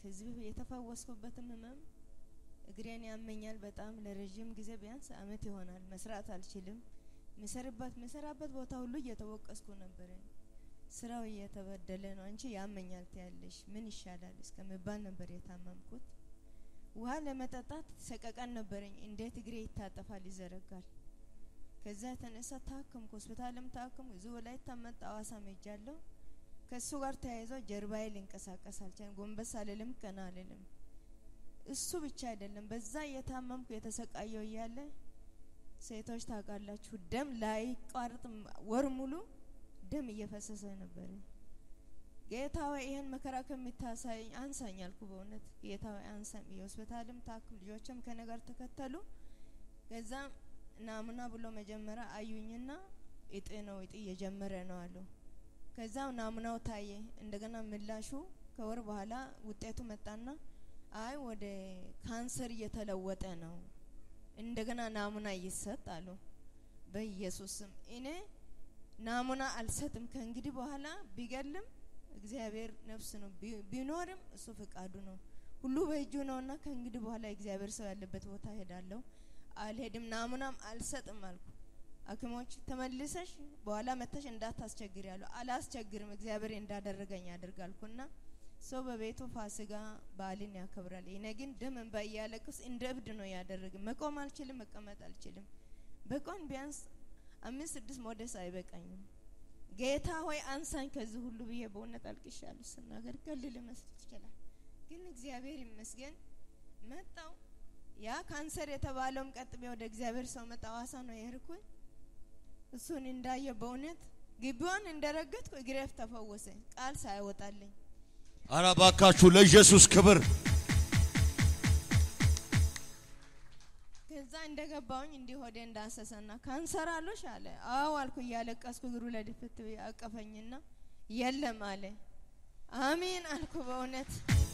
ከዚህ የተፈወስኩበትም ህመም እግሬን ያመኛል በጣም ለረጅም ጊዜ ቢያንስ አመት ይሆናል መስራት አልችልም መሰራበት ቦታ ሁሉ እየተወቀስኩ ነበር ስራው እየተበደለ ነው አንቺ ያመኛል ትያለሽ ምን ይሻላል እስከመባል ነበር የታመምኩት ውሃ ለመጠጣት ሰቀቀን ነበርኝ እንዴት እግሬ ይታጠፋል ይዘረጋል ከዛ ተነሳ ታከምኩ ሆስፒታልም ታከምኩ እዚሁ ላይ ተመጣ አዋሳ መጃለሁ ከሱ ጋር ተያይዞ ጀርባዬ ሊንቀሳቀስ አልቻለም ጎንበስ አልልም ቀና አልልም እሱ ብቻ አይደለም በዛ የታመምኩ የተሰቃየው ያለ ሴቶች ታውቃላችሁ ደም ላይ ቋርጥ ወር ሙሉ ደም እየፈሰሰ ነበር ጌታው ይሄን መከራ ከመታሳይ አንሳኛልኩ በእውነት ጌታው አንሳኝ የሆስፒታልም ታክም ልጆችም ከነገር ተከተሉ ከዛ ናሙና ብሎ መጀመሪያ አዩኝና እጤ እየጀመረ ነው አሉ ከዛው ናሙናው ታየ እንደገና ምላሹ ከወር በኋላ ውጤቱ መጣና አይ ወደ ካንሰር እየተለወጠ ነው እንደገና ናሙና ይሰጣሉ በኢየሱስም እኔ ናሙና አልሰጥም ከእንግዲህ በኋላ ቢገልም እግዚአብሔር ነፍስ ነው ቢኖርም እሱ ፍቃዱ ነው ሁሉ በእጁ ነውና ከእንግዲህ በኋላ እግዚአብሔር ሰው ያለበት ቦታ ሄዳለሁ አልሄድም ናሙናም አልሰጥም አልኩ አክሞች ተመልሰሽ በኋላ መተሽ እንዳታስቸግር ያለው አላስቸግርም እግዚአብሔር እንዳደረገኝ ያደርጋልኩና ሰው በቤቱ ፋሲካ ባልን ያከብራል እኔ ግን ደም እንባ ያለቅስ እንደ እብድ ነው ያደረገ መቆም አልችልም መቀመጥ አልችልም በቆን ቢያንስ 5-6 ሞደስ አይበቃኝም ጌታ ሆይ አንሳኝ ከዚህ ሁሉ ብዬ በእውነት አልቅሻለሁ ስናገር ከልል መስል ይችላል ግን እግዚአብሔር ይመስገን መጣው ያ ካንሰር የተባለውም ቀጥቤ ወደ እግዚአብሔር ሰው መጣው አሳ ነው የሄድኩኝ እሱን እንዳየ በእውነት ግቢውን እንደረገጥኩ እግሬፍ ተፈወሰ ቃል ሳይወጣልኝ አራባካችሁ ለኢየሱስ ክብር ከዛ እንደገባውኝ እንዲህ ሆዴ እንዳሰሰና ካንሰር አለሽ አለ አዎ አልኩ ያለቀስኩ እግሩ ለድፍት አቀፈኝና የለም አለ አሜን አልኩ በእውነት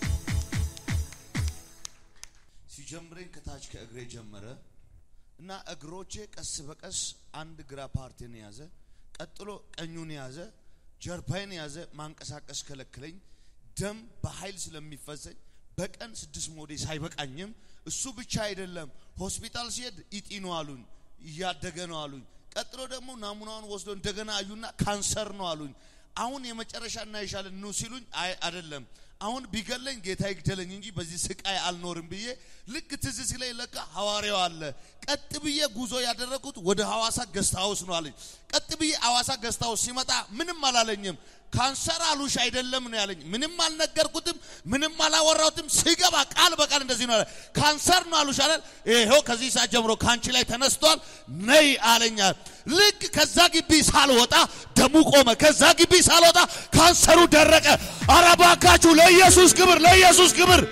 ሲጀምረኝ ከታች ከእግሬ ጀመረ እና እግሮቼ ቀስ በቀስ አንድ ግራ ፓርቲን ያዘ ቀጥሎ ቀኙን ያዘ ጀርባዬን ያዘ ማንቀሳቀስ ከለከለኝ ደም በኃይል ስለሚፈሰኝ በቀን 6 ሞዴስ አይበቃኝም እሱ ብቻ አይደለም ሆስፒታል ሲሄድ ኢጢኖ አሉኝ ያደገ ነው አሉኝ ቀጥሎ ደግሞ ናሙናውን ወስዶ እንደገና አዩና ካንሰር ነው አሉኝ አሁን የመጨረሻና ይሻለን ነው ሲሉኝ አይ አይደለም አሁን ቢገለኝ ጌታ ይግደለኝ እንጂ በዚህ ስቃይ አልኖርም ብዬ ልክ ትዝ ሲለኝ ለካ ሐዋርያው አለ ቀጥ ብዬ ጉዞ ያደረኩት ወደ ሐዋሳ ገስት ሃውስ ነው አለኝ ቀጥ ብዬ ሐዋሳ ገስት ሃውስ ሲመጣ ምንም አላለኝም ካንሰር አሉሽ አይደለም ነው ያለኝ ምንም አልነገርኩትም ምንም አላወራሁትም ሲገባ ቃል በቃል እንደዚህ ነው ካንሰር ነው አሉሽ አለ ይሄው ከዚህ ሰዓት ጀምሮ ካንቺ ላይ ተነስቷል ነይ አለኛ ልክ ከዛ ግቢ ሳልወጣ ደሙ ቆመ ከዛ ግቢ ሳልወጣ ካንሰሩ ደረቀ አራባካችሁ ለኢየሱስ ክብር ለኢየሱስ ክብር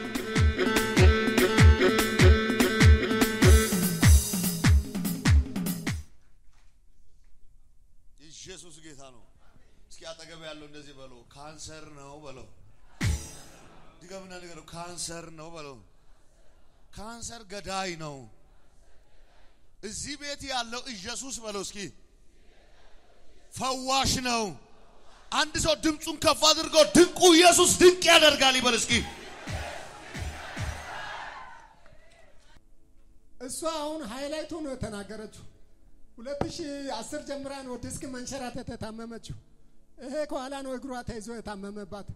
ኢየሱስ ጌታ ነው እስኪ አጠገብ ያለው እንደዚህ በለው ካንሰር ነው በለው ድገምና ንገረው ካንሰር ነው በለው ካንሰር ገዳይ ነው እዚህ ቤት ያለው ኢየሱስ በለው እስኪ ፈዋሽ ነው አንድ ሰው ድምጹን ከፍ አድርጎ ድንቁ ኢየሱስ ድንቅ ያደርጋል ይበል እስኪ እሷ አሁን ሃይላይቱ ነው ተናገረችው 2010 ጀምራ ነው ዲስክ መንሸራተት ተታመመችው ይሄ ከኋላ ነው እግሯ ተይዞ የታመመባት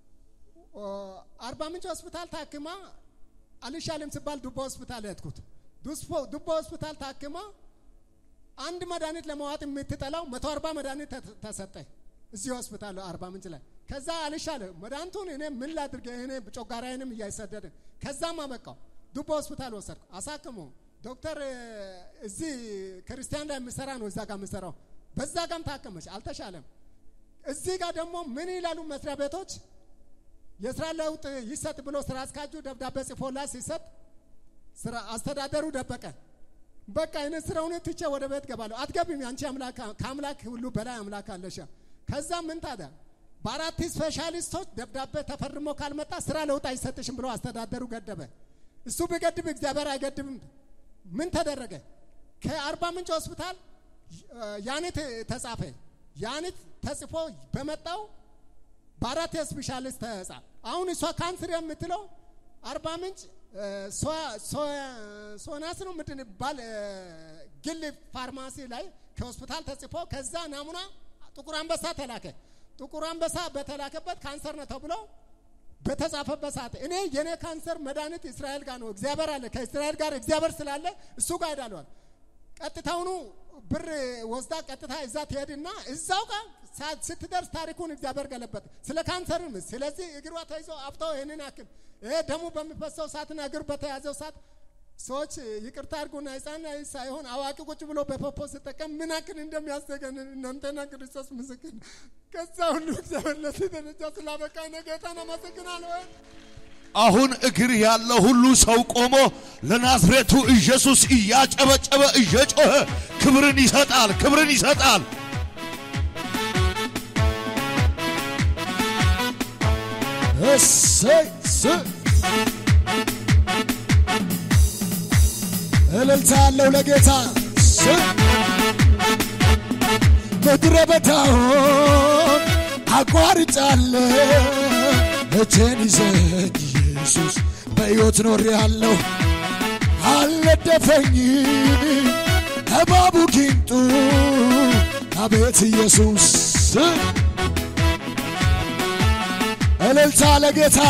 40 ምንጭ ሆስፒታል ታክማ አልሻለም ሲባል ዱባ ሆስፒታል ያትኩት ዱባ ሆስፒታል ታክማ አንድ መድኃኒት ለማዋጥ የምትጠላው 140 መድኃኒት ተሰጠ እዚህ ሆስፒታል 40 ምንጭ ላይ ከዛ አልሻለ መድኃኒቱን እኔ ምን ላድርግ እኔ ጮጋራዬንም እያይሰደደ ከዛም አመጣው ዱባ ሆስፒታል ወሰድኩ አሳክሞ ዶክተር እዚህ ክርስቲያን ላይ ምሰራ ነው እዛ ጋር ምሰራው በዛ ጋም ታከመች አልተሻለም እዚህ ጋር ደግሞ ምን ይላሉ መስሪያ ቤቶች የስራ ለውጥ ይሰጥ ብሎ ስራ አስካጁ ደብዳቤ ጽፎላት ሲሰጥ ስራ አስተዳደሩ ደበቀ በቃ እኔ ስራውን ትቼ ወደ ቤት ገባለሁ አትገቢም አንቺ አምላክ ከአምላክ ሁሉ በላይ አምላክ አለሽ ከዛ ምን ታዲያ በአራት ስፔሻሊስቶች ደብዳቤ ተፈርሞ ካልመጣ ስራ ለውጥ አይሰጥሽም ብሎ አስተዳደሩ ገደበ እሱ ቢገድብ እግዚአብሔር አይገድብም ምን ተደረገ ከ40 ምንጭ ሆስፒታል ያኔት ተጻፈ ያኔት ተጽፎ በመጣው በአራት ስፔሻሊስት ተጻ አሁን እሷ ካንሰር የምትለው አርባ ምንጭ ሶናስ ነው ምንድን ባል ግል ፋርማሲ ላይ ከሆስፒታል ተጽፎ ከዛ ናሙና ጥቁር አንበሳ ተላከ። ጥቁር አንበሳ በተላከበት ካንሰር ነው ተብሎ በተጻፈበት ሰዓት እኔ የኔ ካንሰር መድኃኒት እስራኤል ጋር ነው እግዚአብሔር አለ ከእስራኤል ጋር እግዚአብሔር ስላለ እሱ ጋር ሄዳለዋል። ቀጥታውኑ ብር ወስዳ ቀጥታ እዛ ትሄድና እዛው ጋር ስትደርስ ታሪኩን እግዚአብሔር ገለበጠ ስለ ካንሰርም። ስለዚህ እግሯ ተይዞ አብጠው ይሄንን አክል ይሄ ደሙ በሚፈሰው ሰዓትና እግር በተያዘው ሰዓት ሰዎች ይቅርታ አድርጉና ሕፃን ሳይሆን አዋቂ ቁጭ ብሎ በፖፖ ሲጠቀም ምን አክል እንደሚያስደገን እናንተና ክርስቶስ ምስክር። ከዛ ሁሉ እግዚአብሔር ለዚህ ደረጃ ስላበቃኝ ጌታን አመሰግናለሁ። አሁን እግር ያለው ሁሉ ሰው ቆሞ ለናዝሬቱ ኢየሱስ እያጨበጨበ እየጮኸ ክብርን ይሰጣል፣ ክብርን ይሰጣል። እሰይ እልልታ ያለው ለጌታ ምድረ በዳውን አቋርጫለሁ እጄን ይዘኝ ኢየሱስ በሕይወት ኖሬአለሁ። አልነደፈኝ እባቡ ጊንጡ አቤት ኢየሱስ እልልታ ለጌታ።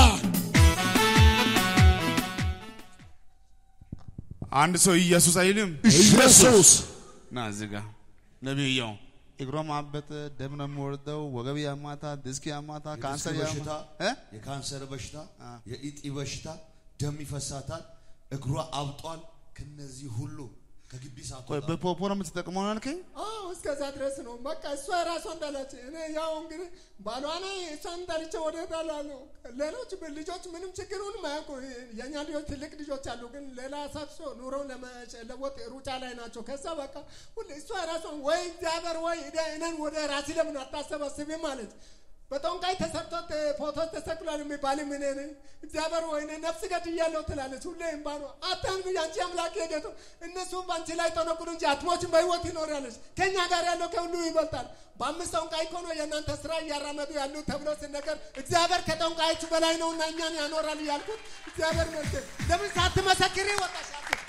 አንድ ሰው ኢየሱስ አይልም? ኢየሱስ ና እዚህ ጋር ነብዩው እግሯ ማበጥ ደም ነው የሚወርደው፣ ወገብ ያማታ፣ ዲስክ ያማታ፣ ካንሰር ያማታ፣ የካንሰር በሽታ፣ የኢጢ በሽታ ደም ይፈሳታል፣ እግሯ አብጧል። ከነዚህ ሁሉ ከግቢ ሳትወጣ በፖፖ ነው የምትጠቅመው አልከኝ? አዎ እስከዛ ድረስ ነው። በቃ እሷ ራሷ እንዳለች እኔ ያው እንግዲህ ባሏ ነው እሷን እንዳለች ወደ ዳላሉ ሌሎች ልጆች ምንም ችግሩን ማያውቁ የኛ ልጆች ትልቅ ልጆች አሉ፣ ግን ሌላ ሳትሶ ኑሮውን ለመለወጥ ሩጫ ላይ ናቸው። ከዛ በቃ ሁሉ እሷ ራሷ ወይ እግዚአብሔር ወይ እኔን ወደ ራሴ ለምን አታሰባስብም ማለት በጠንቋይ ተሰርቶ ፎቶ ተሰቅሏል የሚባል ምን ነኝ እግዚአብሔር ወይ እኔ ነፍስ ገድያለሁ ትላለች። ሁሌ እንባኑ አታንጉ ያንቺ አምላክ የጌታ እነሱም ባንቺ ላይ ተነቁሉ እንጂ አትሞችም በህይወት ይኖራለች። ከኛ ጋር ያለው ከሁሉ ይበልጣል። በአምስት ጠንቋይ እኮ ነው የእናንተ ስራ እያራመዱ ያሉ ተብሎ ሲነገር እግዚአብሔር ከጠንቋዮቹ በላይ ነውና እኛን ያኖራል እያልኩት እግዚአብሔር ይመስገን። ለምን ሳትመሰክሪ ወጣሽ?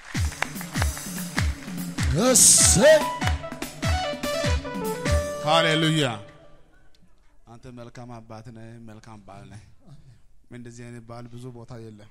እሰይ ሃሌሉያ። አንተ መልካም አባት ነህ፣ መልካም ባል ነህ። እንደዚህ አይነት ባል ብዙ ቦታ የለም።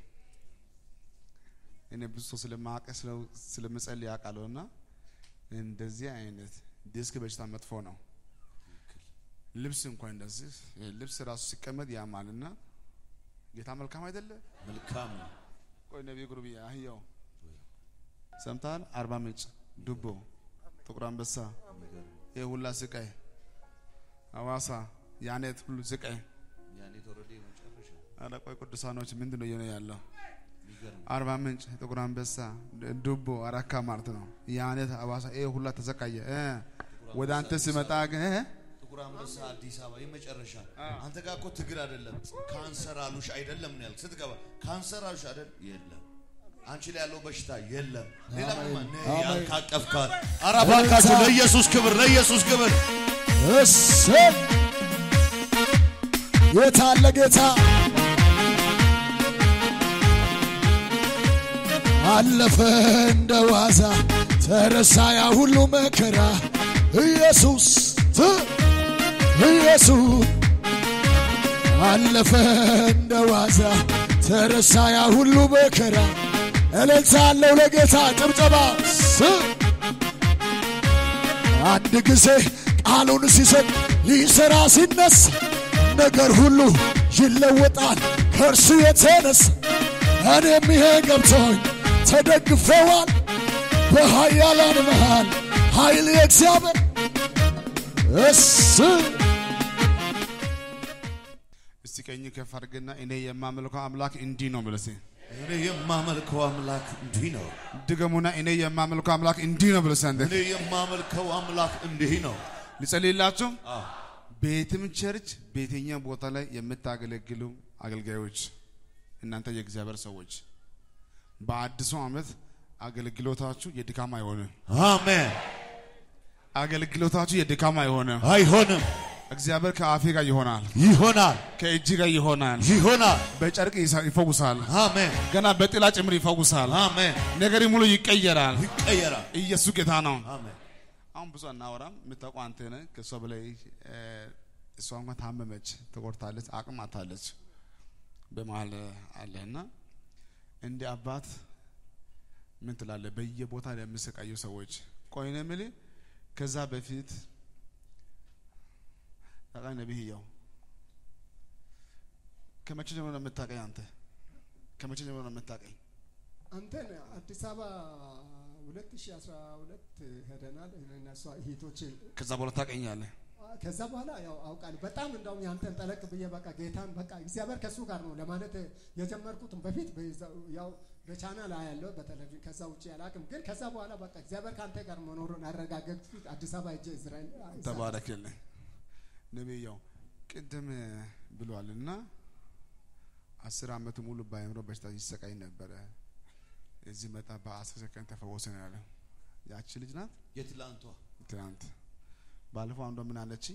እኔ ብዙ ስለማቀ ስለምጸልይ ያውቃለሁና እንደዚህ አይነት ዲስክ በሽታ መጥፎ ነው። ልብስ እንኳን እንደዚህ ልብስ ራሱ ሲቀመጥ ያማልና ጌታ መልካም አይደለ? መልካም ነው። ቆይ ነብይ ጉርብያ አህያው ሰምታል። አርባ ምንጭ፣ ዱቦ፣ ጥቁር አንበሳ የሁላ ስቃይ አዋሳ ያኔት ሁሉ ስቃይ ያኔት ወረዴ መጨረሻ አላ ቆይ ቅዱሳኖች ምንድነው የሆነ ያለው? አርባ ምንጭ፣ ጥቁር አንበሳ፣ ዱቦ፣ አራካ ማለት ነው። ያኔት አዋሳ ሁላ ተሰቃየ። ወደ አንተ ሲመጣ ግን ጥቁር አንበሳ አዲስ አበባ የመጨረሻ አንተ ጋር እኮ ትግር አይደለም ካንሰር አሉሽ አይደለም ነው ያልክ። ስትገባ ካንሰር አሉሽ አይደል? የለም። አንቺ ላይ ያለው በሽታ የለም። ሌላ ምንም ያልካቀፍካት አራባካችሁ። ለኢየሱስ ክብር፣ ለኢየሱስ ክብር። እሰይ የታለ ጌታ አለፈ እንደ ዋዛ ተረሳ ያ ሁሉ መከራ ኢየሱስ ኢየሱስ አለፈ እንደ ዋዛ ተረሳ ያ ሁሉ መከራ። እልልታ አለው ለጌታ ጭብጨባ። አንድ ጊዜ ቃሉን ሲሰጥ ሊሰራ ሲነሳ ነገር ሁሉ ይለወጣል ከእርሱ የተነሳ። እኔም ይሄ ገብቶኝ ተደግፈዋል በኃያላን መሃል ኃይል የእግዚአብሔር እስቲ ቀኝ ከፍ አድርግና እኔ የማመልከው አምላክ እንዲህ ነው ብለህ እኔ የማመልከው አምላክ እንዲህ ነው። ድገሙና እኔ የማመልከው አምላክ እንዲህ ነው ብለህ እኔ የማመልከው አምላክ እንዲህ ነው። ልጸልይላችሁ። ቤትም ቸርች ቤተኛ ቦታ ላይ የምታገለግሉ አገልጋዮች እናንተ የእግዚአብሔር ሰዎች በአዲሱ ዓመት አገልግሎታችሁ የድካም አይሆንም። አሜን። አገልግሎታችሁ የድካም አይሆንም። አይሆንም። እግዚአብሔር ከአፌ ጋር ይሆናል ይሆናል ከእጅ ጋር ይሆናል ይሆናል በጨርቅ ይፈውሳል አሜን ገና በጥላ ጭምር ይፈውሳል አሜን ነገር ሙሉ ይቀየራል ይቀየራል ኢየሱስ ጌታ ነው አሜን አሁን ብዙ አናወራም የምታውቀው አንተ ነህ ከሷ በላይ እሷ እንኳን ታመመች ተቆርታለች አቅም አታለች በመሃል አለና እንደ አባት ምን ትላለህ በየቦታ ለሚሰቃዩ ሰዎች ቆይነ ምሊ ከዛ በፊት ታቃይ ነብይው ከመቼ ጀምሮ ነው የምታቀኝ አንተ ከመቼ ጀምሮ ነው የምታቀኝ አንተ አዲስ አበባ 2012 ሄደናል እነሱ እህቶቼ ከዛ በኋላ ታቀኛለህ ከዛ በኋላ ያው አውቃለሁ በጣም እንደውም ያንተን ጠለቅ ብዬ በቃ ጌታን በቃ እግዚአብሔር ከሱ ጋር ነው ለማለት የጀመርኩት በፊት ያው በቻናል ያለው በቴሌቪዥን ከዛ ውጪ ያላቅም ግን ከዛ በኋላ በቃ እግዚአብሔር ካንተ ጋር መኖሩን አረጋገጥኩት አዲስ አበባ እጄ እስራኤል ተባረክልኝ ነብይው ቅድም ብሏልና 10 አመት ሙሉ ባይምሮ በሽታ ይሰቃይ ነበር እዚህ መጣ በ10 ሰከንድ ተፈወሰ ነው ያለው ያቺ ልጅ ናት የትላንቷ ባለፈው አንዷ ምን አለችኝ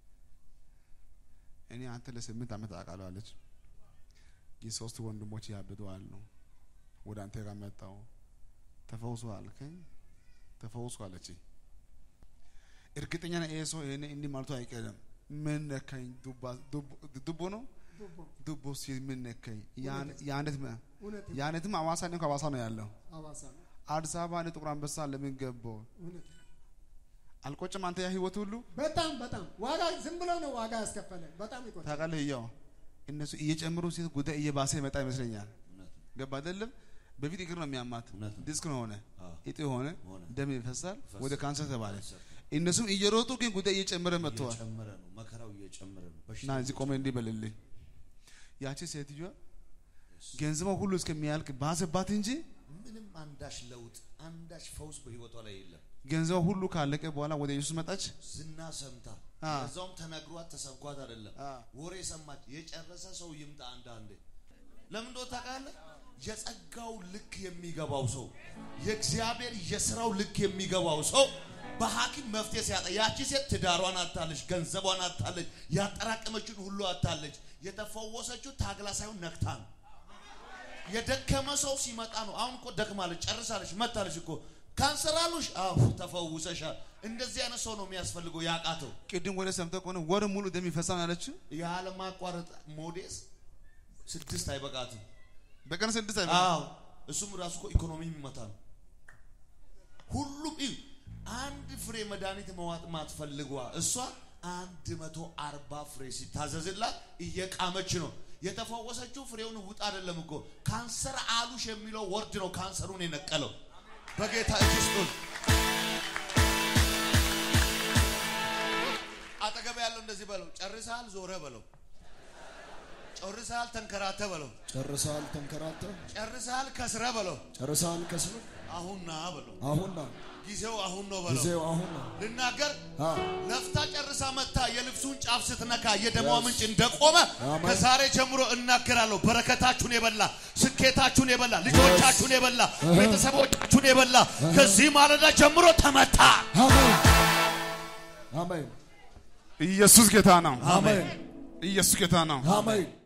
እኔ አንተ ለ8 አመት አቃለው አለች የሶስት ወንድሞች ያብደዋል ነው ወደ አንተ ጋር መጣው ተፈውሷል አልከኝ ተፈውሷ አለች እርግጠኛ ነኝ ኤሶ እኔ እንዲህ ማለቱ አይቀርም ምን ነካኝ ዱቦ ነው ዱቦ ሲል ምን ነካኝ ያንተም አዋሳ ነው ከአዋሳ ነው ያለው አዋሳ አዲስ አበባ ነው ጥቁር አንበሳ ለምን ገባው አልቆጭም አንተ ያ ህይወት ሁሉ በጣም ዋጋ ዝም ብለው ነው ዋጋ ያስከፈለን በጣም ይቆጣ ታውቃለህ ያው እነሱ እየጨመሩ ሲት ጉዳይ እየባሰ ይመጣ ይመስለኛል ገባ አይደለም በፊት እግር ነው የሚያማት ዲስክ ነው ሆነ እጢ ሆነ ደም ይፈሳል ወደ ካንሰር ተባለ እነሱም እየሮጡ ግን ጉዳይ እየጨመረ መጥቷል እየጨመረ ነው መከራው እየጨመረ ነው በሽታ እዚህ ቆመ እንዲህ በልልኝ ያቺ ሴትዮዋ ገንዘቧ ሁሉ እስከሚያልቅ ባሰባት እንጂ ምንም አንዳች ለውጥ አንዳች ፈውስ በህይወቷ ላይ የለም ገንዘቧ ሁሉ ካለቀ በኋላ ወደ ኢየሱስ መጣች ዝና ሰምታ እዛውም ተነግሯት ተሰብኳት አይደለም ወሬ ሰማች የጨረሰ ሰው ይምጣ አንዳንዴ ለምን ዶ ታውቃለህ የጸጋው ልክ የሚገባው ሰው የእግዚአብሔር የሥራው ልክ የሚገባው ሰው በሐኪም መፍትሄ ሲያጣ ያቺ ሴት ትዳሯን አጣለች ገንዘቧን አጣለች ያጠራቀመችውን ሁሉ አጣለች የተፈወሰችው ታግላ ሳይሆን ነክታ ነው የደከመ ሰው ሲመጣ ነው አሁን እኮ ደክማለች ጨርሳለች መታለች እኮ ካንሰር አሉሽ ተፈውሰሻል እንደዚህ አይነት ሰው ነው የሚያስፈልገው ያቃተው ቅድም ወደ ሰምተህ ከሆነ ወር ሙሉ ደም ይፈሳል አለች ያለ ማቋረጥ ሞዴስ 6 አይበቃትም በቀን 6 አይበቃም እሱም ራሱ እኮ ኢኮኖሚ የሚመታ ነው ሁሉም አንድ ፍሬ መድኃኒት መዋጥ ማትፈልጓ እሷ 140 ፍሬ ሲታዘዝላት እየቃመች ነው የተፈወሰችው ፍሬውን ውጣ አይደለም እኮ ካንሰር አሉሽ የሚለው ወርድ ነው ካንሰሩን የነቀለው በጌታ ኢየሱስ አጠገብ ያለው እንደዚህ በለው ጨርሳል ዞረ በለው ጨርሳል ተንከራተ በለው ጨርሳል ተንከራተ ጨርሳል ከስረ በለው ጨርሳል ከስረ አሁንና በለው አሁንና ጊዜው አሁን ነው በለው ጊዜው አሁን ነው ልናገር ለፍታ ጨርሳ መጣ የልብሱን ጫፍ ስትነካ የደሟ ምንጭ እንደቆመ ከዛሬ ጀምሮ እናገራለሁ በረከታችሁን የበላ ስኬታችሁን የበላ ልጆቻችሁን የበላ ቤተሰቦቻችሁን የበላ ከዚህ ማለዳ ጀምሮ ተመታ አሜን አሜን ኢየሱስ ጌታ ነው አሜን ኢየሱስ ጌታ ነው አሜን